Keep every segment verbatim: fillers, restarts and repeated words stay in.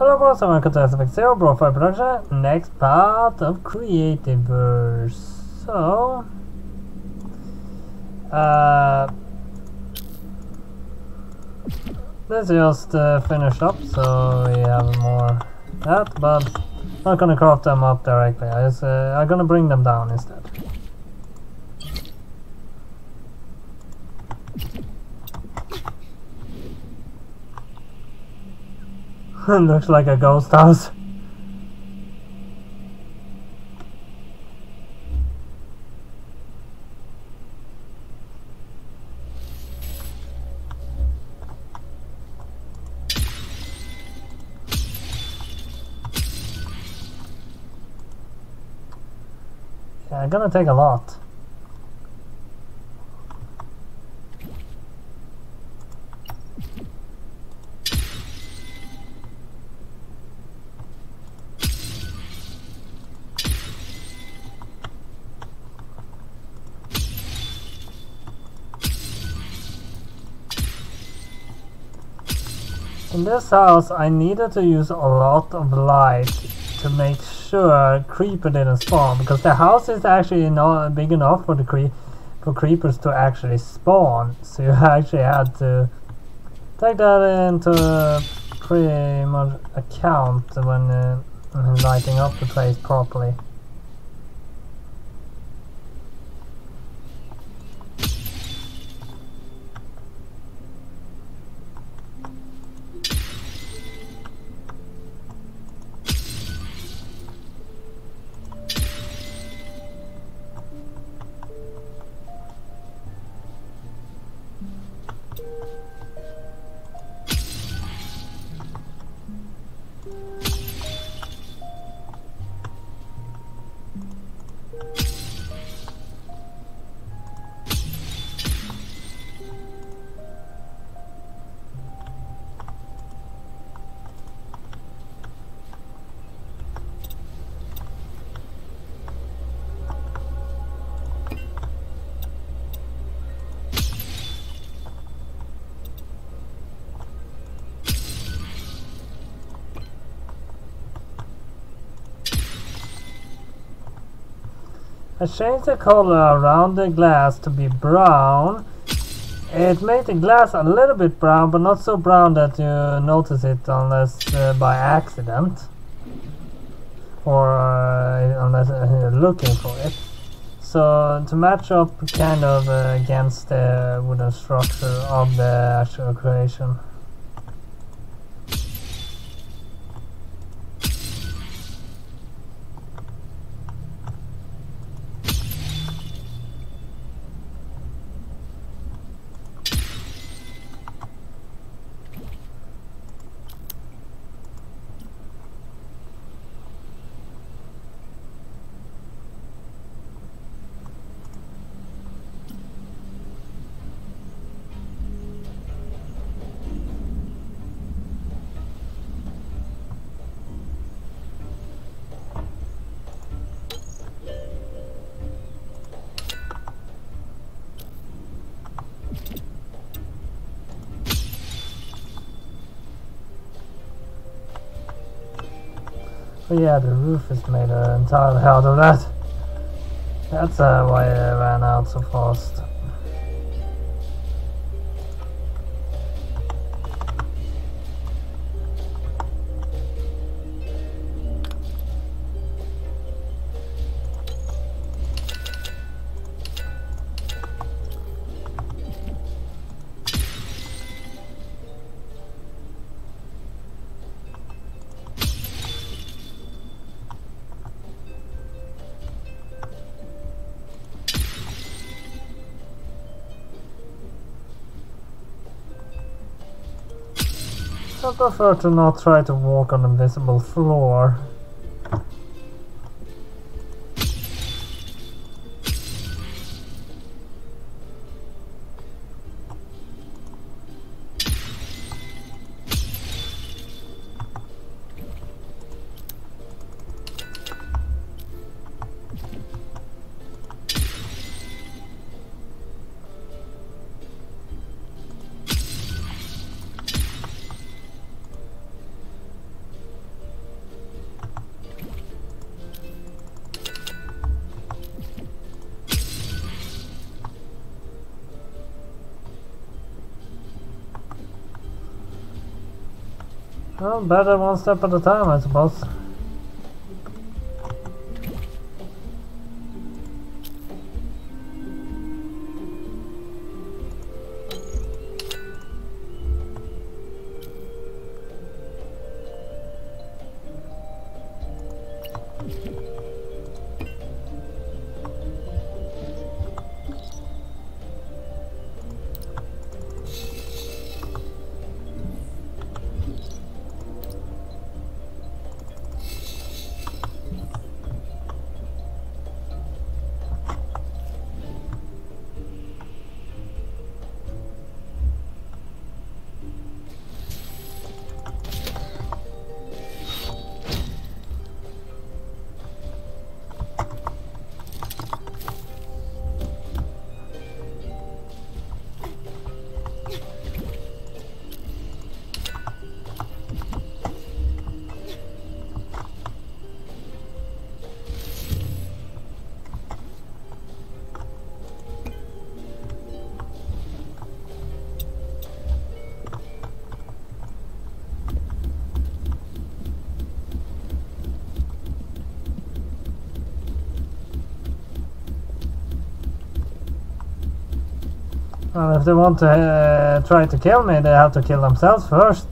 Hello, boss. I'm Creativerse Zero BroFive production. Next part of Creativerse. So, uh, let's just uh, finish up so we have more that, but I'm not gonna craft them up directly. I just, uh, I'm gonna bring them down instead. Looks like a ghost house. Yeah, gonna take a lot. In this house, I needed to use a lot of light to make sure creeper didn't spawn, because the house is actually not big enough for the cre for creepers to actually spawn. So you actually had to take that into pretty much account when uh, lighting up the place properly. I changed the color around the glass to be brown. It made the glass a little bit brown, but not so brown that you notice it unless uh, by accident, or uh, unless uh, you're looking for it. So to match up kind of uh, against the wooden structure of the actual creation. Oh yeah, the roof is made uh, entirely out of that. That's uh, why I ran out so fast. I prefer to not try to walk on the invisible floor. Well, better one step at a time, I suppose. Well, if they want to uh, try to kill me, they have to kill themselves first.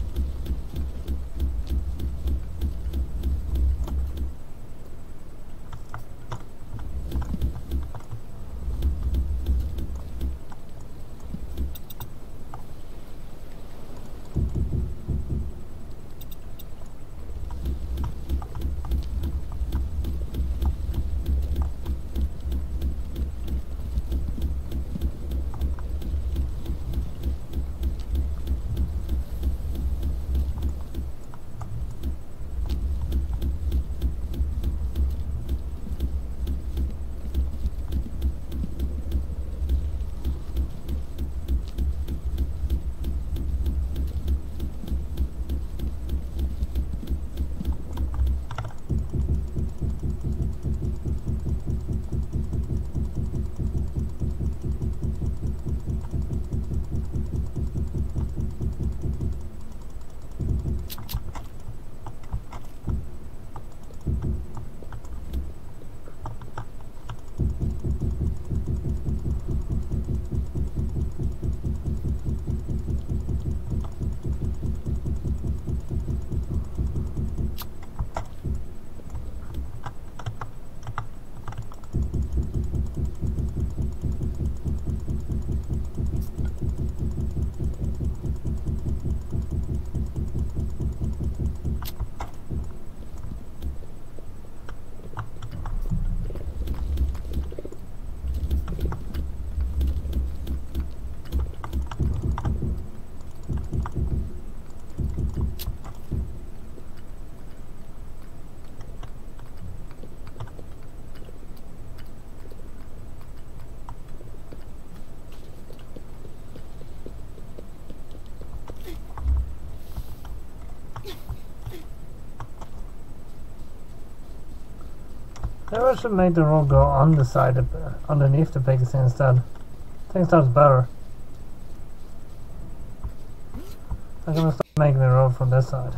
Maybe I should make the road go on the side, of, uh, underneath the pigs instead. I think that's better. I'm gonna start making the road from this side.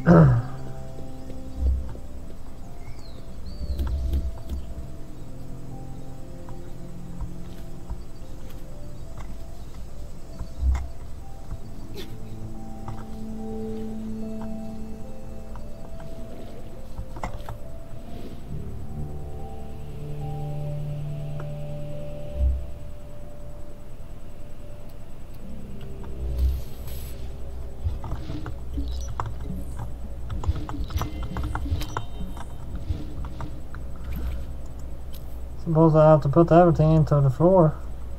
Suppose I have to put everything into the floor.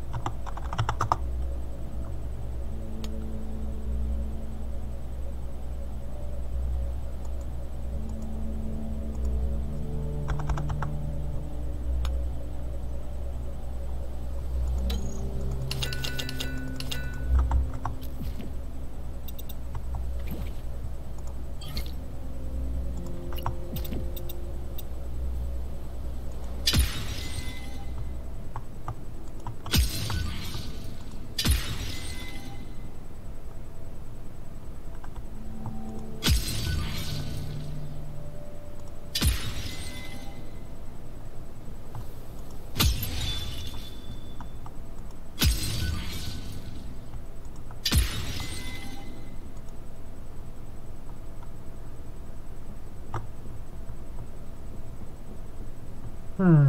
Hmm.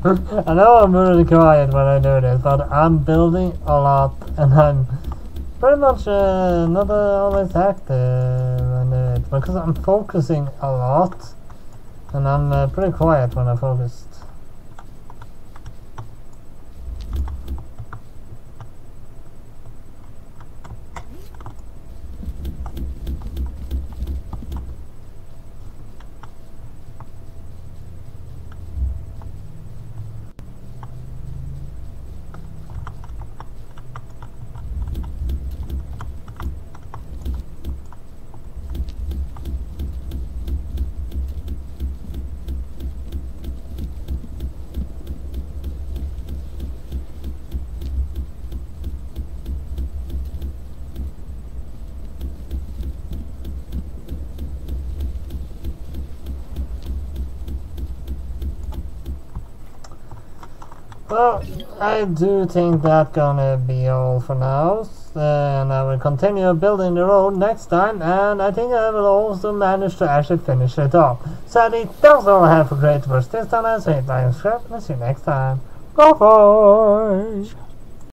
I know I'm really quiet when I do this, but I'm building a lot and I'm pretty much uh, not uh, always active when I do it because I'm focusing a lot and I'm uh, pretty quiet when I'm focused. Well, I do think that's gonna be all for now, and I will continue building the road next time, and I think I will also manage to actually finish it off. So I think that's all I have for Creativerse this time. I say, like and subscribe, and see you next time. BroFive!